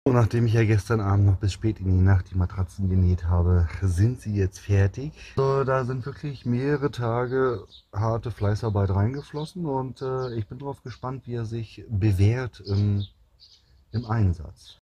Nachdem ich ja gestern Abend noch bis spät in die Nacht die Matratzen genäht habe, sind sie jetzt fertig. So, da sind wirklich mehrere Tage harte Fleißarbeit reingeflossen und ich bin darauf gespannt, wie er sich bewährt im Einsatz.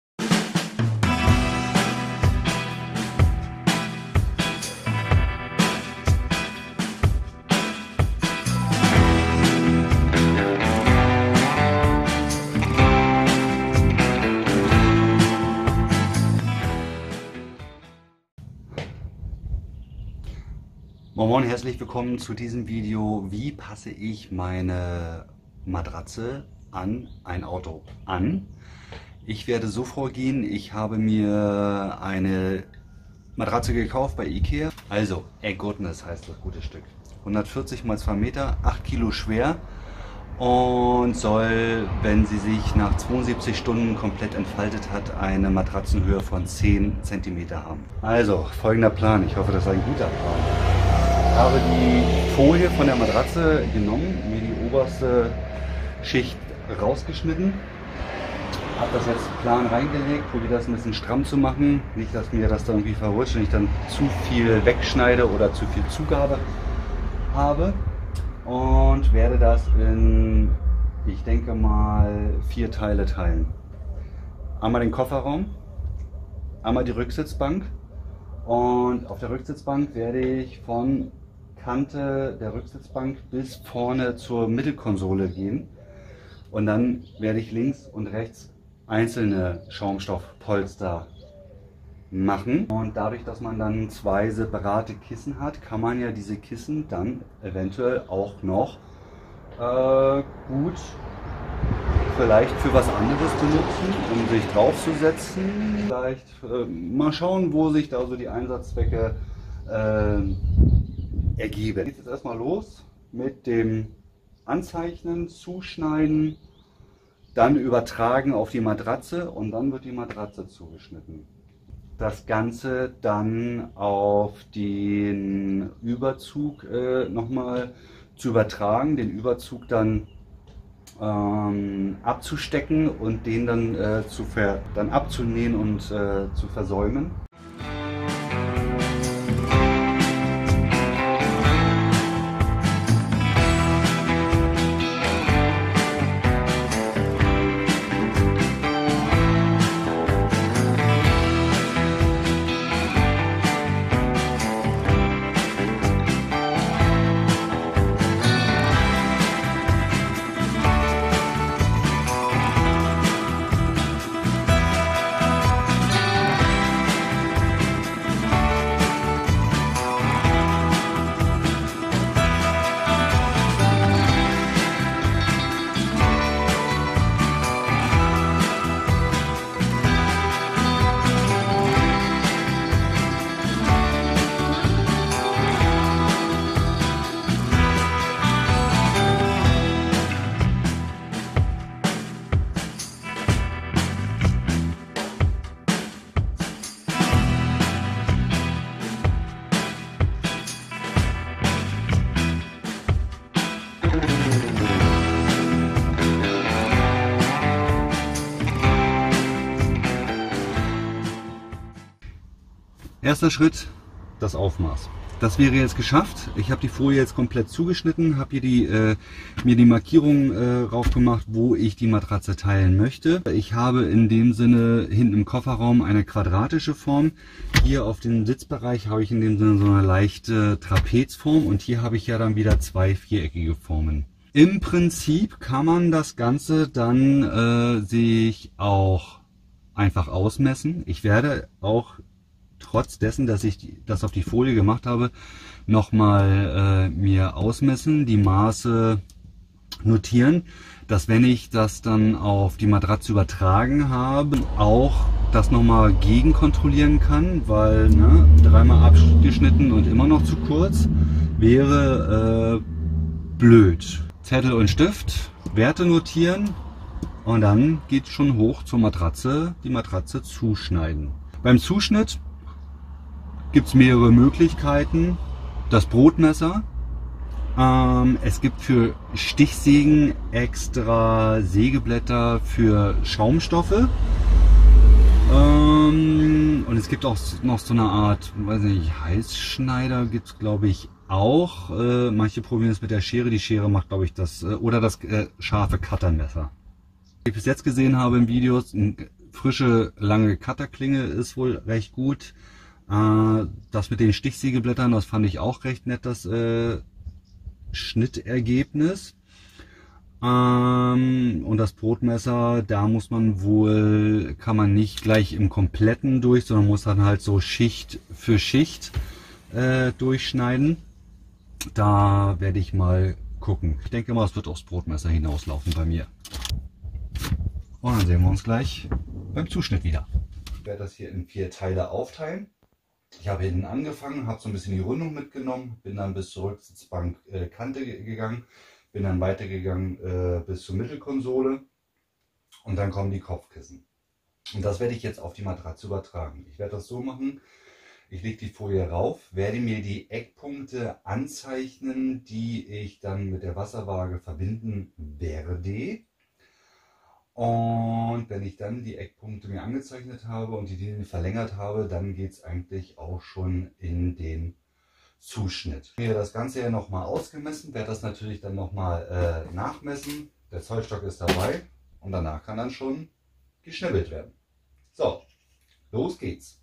Moin Moin, herzlich willkommen zu diesem Video. Wie passe ich meine Matratze an ein Auto an? Ich werde so vorgehen, ich habe mir eine Matratze gekauft bei Ikea. Also, Goodness heißt das gute Stück. 140 x 2 Meter, 8 Kilo schwer und soll, wenn sie sich nach 72 Stunden komplett entfaltet hat, eine Matratzenhöhe von 10 cm haben. Also, folgender Plan. Ich hoffe, das ist ein guter Plan. Ich habe die Folie von der Matratze genommen, mir die oberste Schicht rausgeschnitten, habe das jetzt plan reingelegt, probiere das ein bisschen stramm zu machen, nicht, dass mir das da irgendwie verrutscht und ich dann zu viel wegschneide oder zu viel Zugabe habe, und werde das in, ich denke mal, 4 Teile teilen. Einmal den Kofferraum, einmal die Rücksitzbank, und auf der Rücksitzbank werde ich von Kante der Rücksitzbank bis vorne zur Mittelkonsole gehen, und dann werde ich links und rechts einzelne Schaumstoffpolster machen, und dadurch, dass man dann 2 separate Kissen hat, kann man ja diese Kissen dann eventuell auch noch gut vielleicht für was anderes benutzen, um sich draufzusetzen. Vielleicht mal schauen, wo sich da so die Einsatzzwecke ergeben. Geht jetzt erstmal los mit dem Anzeichnen, Zuschneiden, dann übertragen auf die Matratze, und dann wird die Matratze zugeschnitten. Das Ganze dann auf den Überzug nochmal zu übertragen, den Überzug dann abzustecken und den dann abzunähen und zu versäumen. Erster Schritt, das Aufmaß. Das wäre jetzt geschafft. Ich habe die Folie jetzt komplett zugeschnitten, habe hier mir die Markierung drauf gemacht, wo ich die Matratze teilen möchte. Ich habe in dem Sinne hinten im Kofferraum eine quadratische Form. Hier auf dem Sitzbereich habe ich in dem Sinne so eine leichte Trapezform, und hier habe ich ja dann wieder 2 viereckige Formen. Im Prinzip kann man das Ganze dann sich auch einfach ausmessen. Ich werde auch trotz dessen, dass ich das auf die Folie gemacht habe, nochmal mir ausmessen, die Maße notieren, dass, wenn ich das dann auf die Matratze übertragen habe, auch das nochmal gegenkontrollieren kann, weil 3-mal abgeschnitten und immer noch zu kurz wäre blöd. Zettel und Stift, Werte notieren, und dann geht es schon hoch zur Matratze, die Matratze zuschneiden. Beim Zuschnitt gibt es mehrere Möglichkeiten. Das Brotmesser, Es gibt für Stichsägen extra Sägeblätter für Schaumstoffe. Es gibt auch noch so eine Art, weiß nicht, Heißschneider gibt es, glaube ich, auch. Manche probieren es mit der Schere. Die Schere macht, glaube ich, das oder das scharfe Cuttermesser. Was ich bis jetzt gesehen habe in Videos, eine frische, lange Cutterklinge ist wohl recht gut. Das mit den Stichsägeblättern, das fand ich auch recht nett, das Schnittergebnis. Und das Brotmesser, da muss man wohl, kann man nicht gleich im Kompletten durch, sondern muss dann halt so Schicht für Schicht durchschneiden. Da werde ich mal gucken. Ich denke mal, es wird aufs Brotmesser hinauslaufen bei mir. Und dann sehen wir uns gleich beim Zuschnitt wieder. Ich werde das hier in 4 Teile aufteilen. Ich habe hinten angefangen, habe so ein bisschen die Rundung mitgenommen, bin dann bis zur Rücksitzbank Kante gegangen, bin dann weitergegangen bis zur Mittelkonsole und dann kommen die Kopfkissen. Und das werde ich jetzt auf die Matratze übertragen. Ich werde das so machen, ich lege die Folie rauf, werde mir die Eckpunkte anzeichnen, die ich dann mit der Wasserwaage verbinden werde. Und wenn ich dann die Eckpunkte mir angezeichnet habe und die Linien verlängert habe, dann geht es eigentlich auch schon in den Zuschnitt. Ich habe mir das Ganze ja nochmal ausgemessen, werde das natürlich dann nochmal nachmessen. Der Zollstock ist dabei und danach kann dann schon geschnibbelt werden. So, los geht's.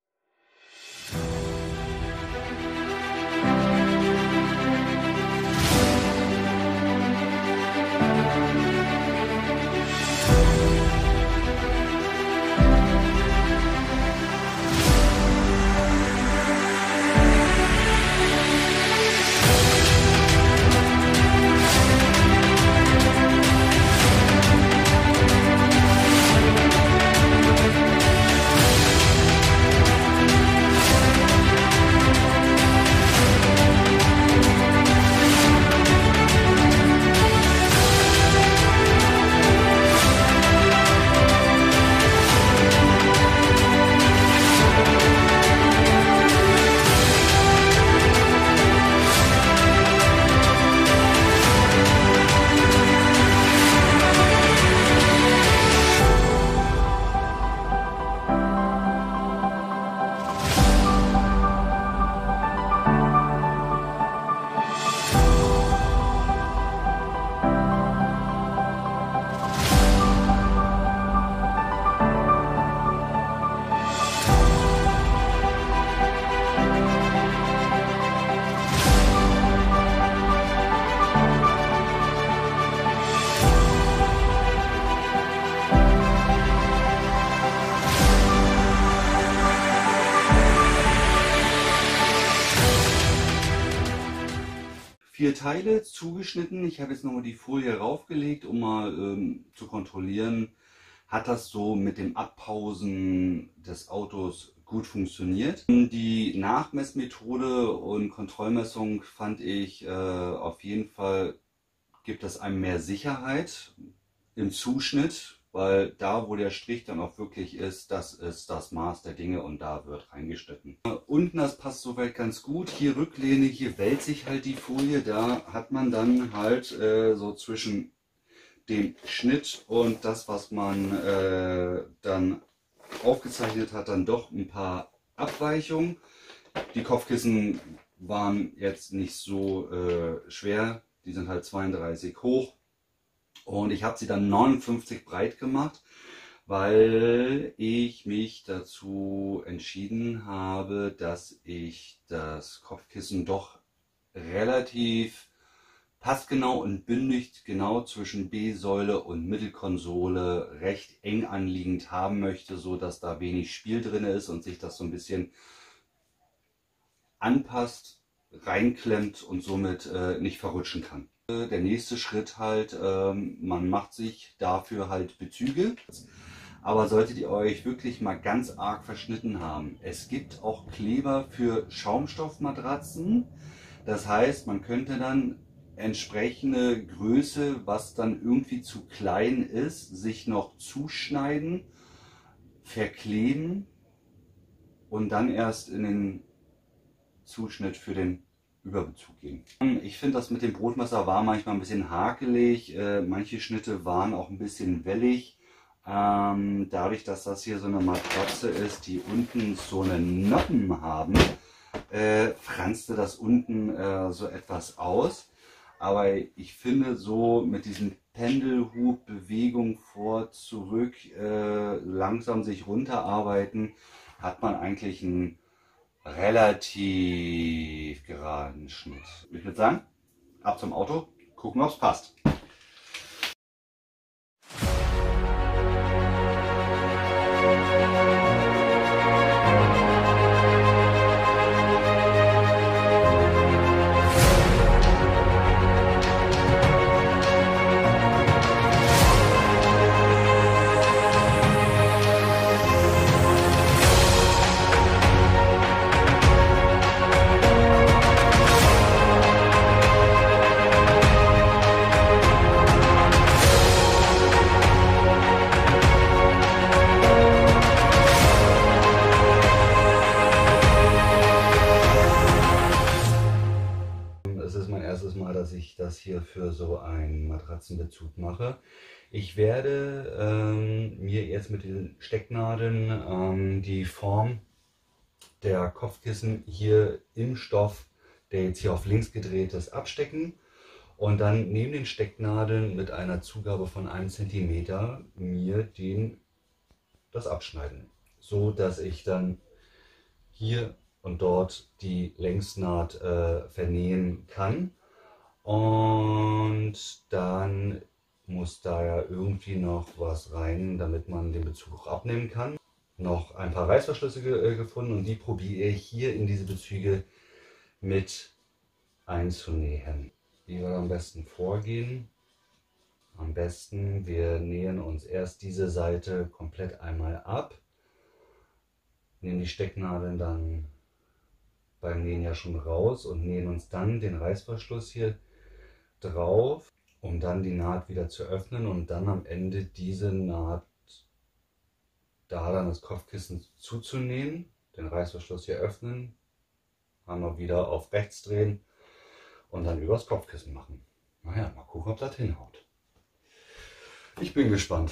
Vier Teile zugeschnitten. Ich habe jetzt nochmal die Folie raufgelegt, um mal zu kontrollieren, hat das so mit dem Abpausen des Autos gut funktioniert. Die Nachmessmethode und Kontrollmessung fand ich auf jeden Fall, gibt es einem mehr Sicherheit im Zuschnitt, weil da, wo der Strich dann auch wirklich ist, das ist das Maß der Dinge und da wird reingeschnitten. Unten, das passt soweit ganz gut. Hier Rücklehne, hier wälzt sich halt die Folie. Da hat man dann halt so zwischen dem Schnitt und das, was man dann aufgezeichnet hat, dann doch ein paar Abweichungen. Die Kopfkissen waren jetzt nicht so schwer. Die sind halt 32 hoch. Und ich habe sie dann 59 breit gemacht, weil ich mich dazu entschieden habe, dass ich das Kopfkissen doch relativ passgenau und bündig genau zwischen B-Säule und Mittelkonsole recht eng anliegend haben möchte, so dass da wenig Spiel drin ist und sich das so ein bisschen anpasst, reinklemmt und somit nicht verrutschen kann. Der nächste Schritt halt, man macht sich dafür halt Bezüge, aber solltet ihr euch wirklich mal ganz arg verschnitten haben, es gibt auch Kleber für Schaumstoffmatratzen, das heißt, man könnte dann entsprechende Größe, was dann irgendwie zu klein ist, sich noch zuschneiden, verkleben und dann erst in den Zuschnitt für den Überbezug gehen. Ich finde, das mit dem Brotmesser war manchmal ein bisschen hakelig, manche Schnitte waren auch ein bisschen wellig, Dadurch, dass das hier so eine Matratze ist, die unten so eine Noppen haben, franzte das unten so etwas aus. Aber ich finde so mit diesen Pendelhubbewegung vor, zurück, langsam sich runterarbeiten, hat man eigentlich einen relativ geraden Schnitt. Ich würde sagen, ab zum Auto, gucken, ob es passt. Es ist mein erstes Mal, dass ich das hier für so einen Matratzenbezug mache. Ich werde mir jetzt mit den Stecknadeln die Form der Kopfkissen hier im Stoff, der jetzt hier auf links gedreht ist, abstecken und dann neben den Stecknadeln mit einer Zugabe von 1 cm mir das abschneiden, so dass ich dann hier und dort die Längsnaht vernähen kann. Und dann muss da ja irgendwie noch was rein, damit man den Bezug auch abnehmen kann. Noch ein paar Reißverschlüsse gefunden und die probiere ich hier in diese Bezüge mit einzunähen. Wie wir am besten vorgehen? Am besten, wir nähen uns erst diese Seite komplett einmal ab, nehmen die Stecknadeln dann beim Nähen ja schon raus und nähen uns dann den Reißverschluss hier drauf, um dann die Naht wieder zu öffnen und dann am Ende diese Naht da dann das Kopfkissen zuzunähen, den Reißverschluss hier öffnen, einmal wieder auf rechts drehen und dann übers Kopfkissen machen. Naja, mal gucken, ob das hinhaut. Ich bin gespannt.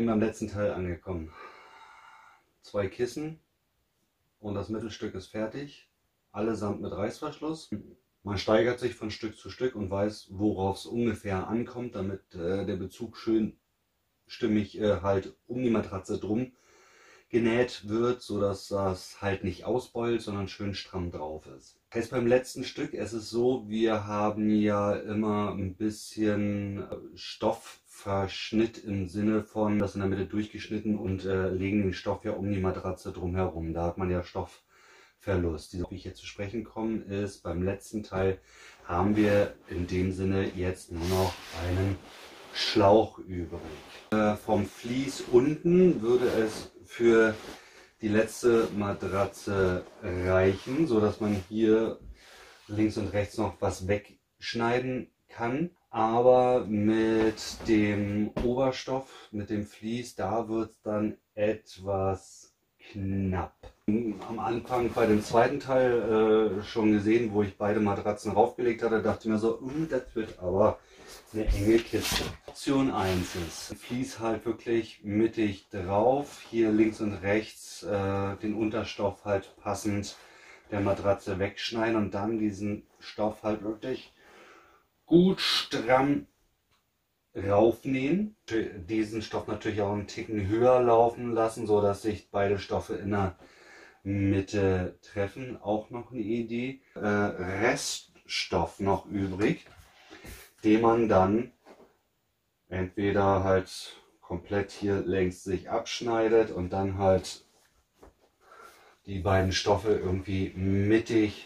beim letzten Teil angekommen. 2 Kissen und das Mittelstück ist fertig. Allesamt mit Reißverschluss. Man steigert sich von Stück zu Stück und weiß, worauf es ungefähr ankommt, damit der Bezug schön stimmig halt um die Matratze drum genäht wird, sodass das halt nicht ausbeult, sondern schön stramm drauf ist. Jetzt beim letzten Stück, es ist so, wir haben ja immer ein bisschen Stoffverschnitt im Sinne von, das in der Mitte durchgeschnitten und legen den Stoff ja um die Matratze drumherum. Da hat man ja Stoffverlust. Wie ich jetzt zu sprechen komme, ist, beim letzten Teil haben wir in dem Sinne jetzt nur noch einen Schlauch übrig. Vom Vlies unten würde es für die letzte Matratze reichen, so dass man hier links und rechts noch was wegschneiden kann. Aber mit dem Oberstoff, mit dem Vlies, da wird es dann etwas knapp. Am Anfang bei dem zweiten Teil schon gesehen, wo ich beide Matratzen raufgelegt hatte, dachte ich mir so, das wird aber eine enge Kiste. Option 1 ist, Vlies halt wirklich mittig drauf, hier links und rechts den Unterstoff halt passend der Matratze wegschneiden und dann diesen Stoff halt wirklich gut stramm raufnähen. Diesen Stoff natürlich auch einen Ticken höher laufen lassen, so dass sich beide Stoffe in der Mitte treffen. Auch noch eine Idee. Reststoff noch übrig, den man dann entweder halt komplett hier längs sich abschneidet und dann halt die beiden Stoffe irgendwie mittig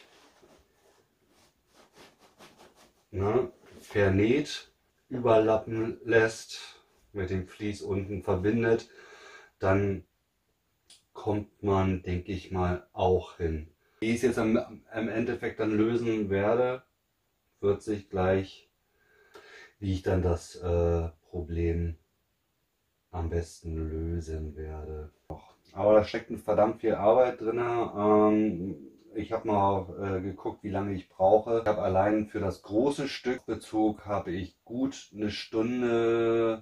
vernäht, überlappen lässt, mit dem Vlies unten verbindet, dann kommt man, denke ich mal, auch hin. Wie ich es jetzt im Endeffekt dann lösen werde, wird sich gleich, wie ich dann das Problem am besten lösen werde. Aber da steckt verdammt viel Arbeit drin. Ich habe mal geguckt, wie lange ich brauche. Ich habe allein für das große Stück Bezug habe ich gut eine Stunde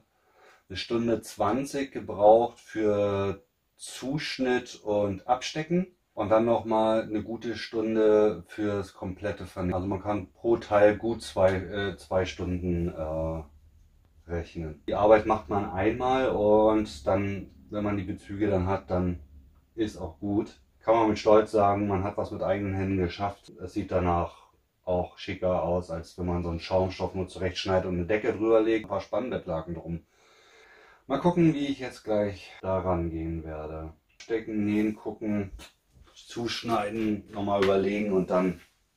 20 gebraucht für Zuschnitt und Abstecken. Und dann nochmal eine gute Stunde fürs komplette Vernähen. Also man kann pro Teil gut zwei Stunden rechnen. Die Arbeit macht man einmal und dann, wenn man die Bezüge dann hat, dann ist auch gut. Kann man mit Stolz sagen, man hat was mit eigenen Händen geschafft. Es sieht danach auch schicker aus, als wenn man so einen Schaumstoff nur zurechtschneidet und eine Decke drüber legt. Ein paar Spannbettlaken drum. Mal gucken, wie ich jetzt gleich daran gehen werde. Stecken, nähen, gucken, zuschneiden, nochmal überlegen und dann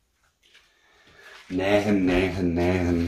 nähen, nähen, nähen.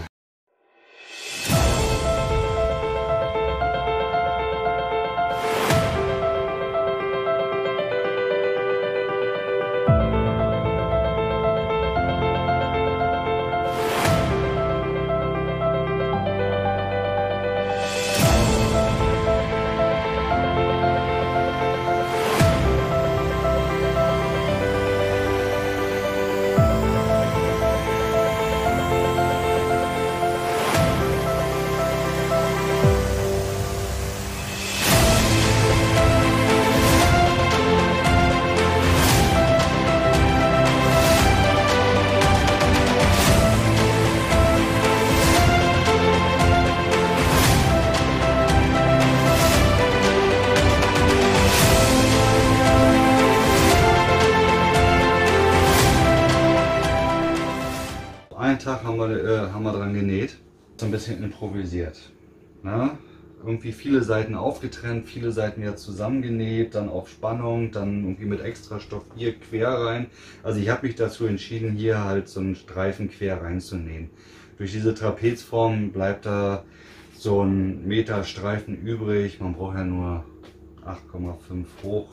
Einen Tag haben wir dran genäht, so ein bisschen improvisiert. Na? Irgendwie viele Seiten aufgetrennt, viele Seiten wieder zusammengenäht, dann auf Spannung, dann irgendwie mit Extrastoff hier quer rein. Also ich habe mich dazu entschieden, hier halt so einen Streifen quer reinzunähen. Durch diese Trapezform bleibt da so ein Meter Streifen übrig. Man braucht ja nur 8,5 hoch.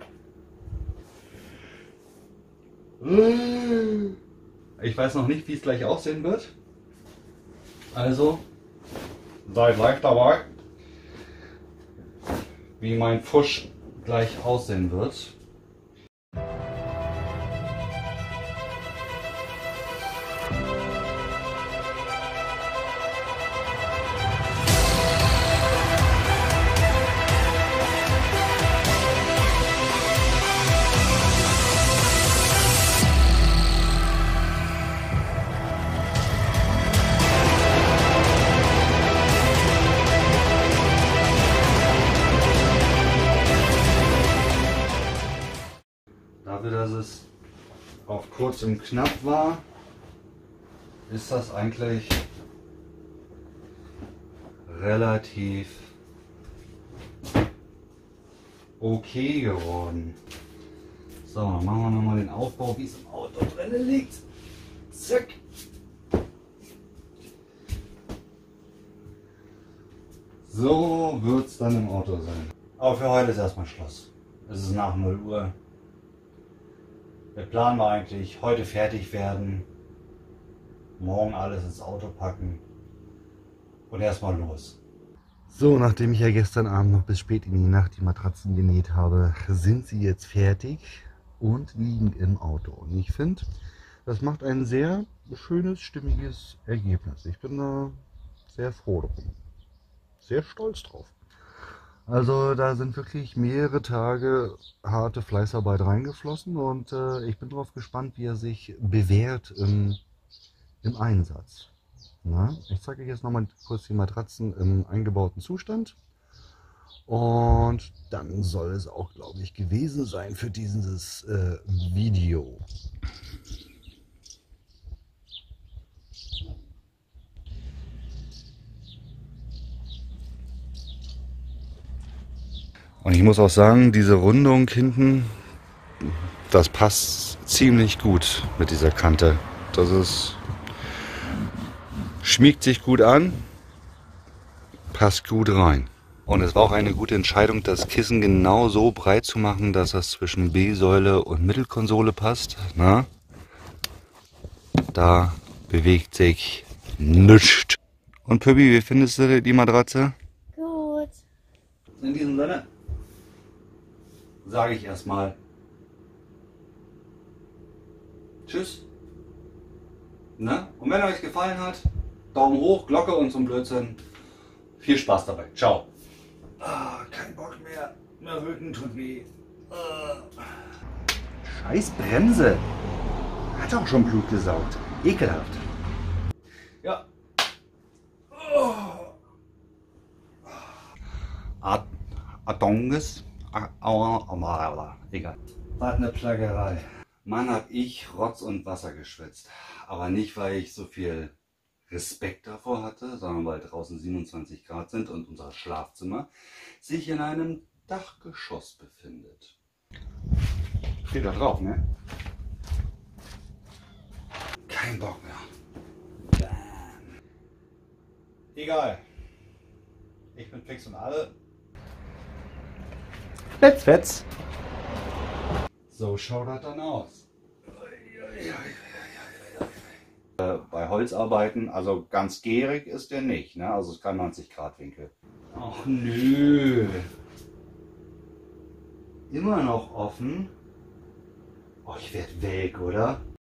Ich weiß noch nicht, wie es gleich aussehen wird. Also, seid live dabei, wie mein Fusch gleich aussehen wird. kurz und knapp war, ist das eigentlich relativ okay geworden. So, dann machen wir nochmal den Aufbau, wie es im Auto drin liegt. Zack. So wird es dann im Auto sein. Aber für heute ist erstmal Schluss. Es ist nach 0 Uhr. Der Plan war eigentlich, heute fertig werden, morgen alles ins Auto packen und erstmal los. So, nachdem ich ja gestern Abend noch bis spät in die Nacht die Matratzen genäht habe, sind sie jetzt fertig und liegen im Auto. Und ich finde, das macht ein sehr schönes, stimmiges Ergebnis. Ich bin da sehr froh drum. Sehr stolz drauf. Also da sind wirklich mehrere Tage harte Fleißarbeit reingeflossen und ich bin darauf gespannt, wie er sich bewährt im Einsatz. Na, ich zeige euch jetzt nochmal kurz die Matratzen im eingebauten Zustand und dann soll es auch, glaube ich, gewesen sein für dieses Video. Und ich muss auch sagen, diese Rundung hinten, das passt ziemlich gut mit dieser Kante. Das ist, schmiegt sich gut an, passt gut rein. Und es war auch eine gute Entscheidung, das Kissen genau so breit zu machen, dass das zwischen B-Säule und Mittelkonsole passt. Na? Da bewegt sich nichts. Und Püppi, wie findest du die Matratze? Gut. In diesem Sinne sage ich erstmal Tschüss. Ne? Und wenn euch gefallen hat, Daumen hoch, Glocke und zum Blödsinn. Viel Spaß dabei. Ciao. Kein Bock mehr. Mein Rücken tut weh. Scheiß Bremse. Hat auch schon Blut gesaugt. Ekelhaft. Ja. Adonges. Egal. Was eine Plaggerei. Mann, hab ich Rotz und Wasser geschwitzt. Aber nicht, weil ich so viel Respekt davor hatte, sondern weil draußen 27 Grad sind und unser Schlafzimmer sich in einem Dachgeschoss befindet. Steht da drauf, ne? Kein Bock mehr. Bam. Egal. Ich bin fix und alle. Let's fetz. So schaut das dann aus. Bei Holzarbeiten, also ganz gärig ist der nicht, ne? Also es ist kein 90 Grad Winkel. Ach nö. Immer noch offen. Oh, ich werd weg, oder?